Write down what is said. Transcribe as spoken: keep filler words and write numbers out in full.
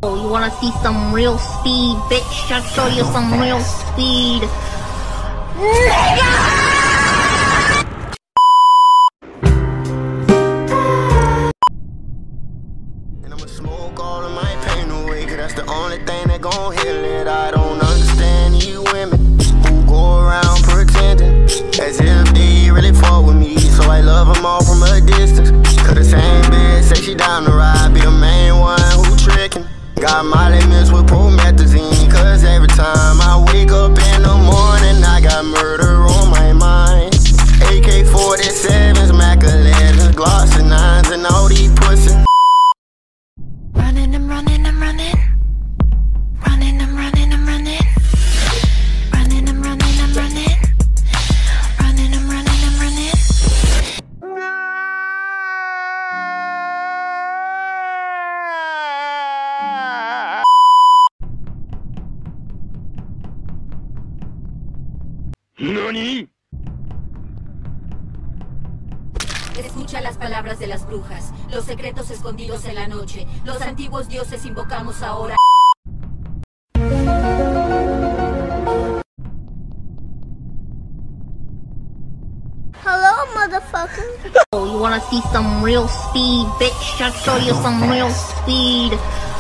Oh, you wanna see some real speed, bitch? I'll show you some real speed. Nigga! And I'ma smoke all of my pain away, cause that's the only thing that gon' heal it. I don't understand you women who go around pretending as if they really fuck with me. So I love them all from a distance, cause the same bitch say she down the ride, be the main one who tricking. Got my limits with promethazine, cause every time I wake up in the morning I got murder on my mind. A K forty-sevens, Mac elevens, Glocks and nines, and all these pussies. Running, I'm running, I'm running. Running, I'm running, I'm running. Running, I'm running, I'm running. Running, I'm running, I'm running. ¿Nani? Escucha las palabras de las brujas, los secretos escondidos en la noche. Los antiguos dioses invocamos ahora. Hello, motherfucker. Oh, you wanna see some real speed, bitch? I'll show you some real speed.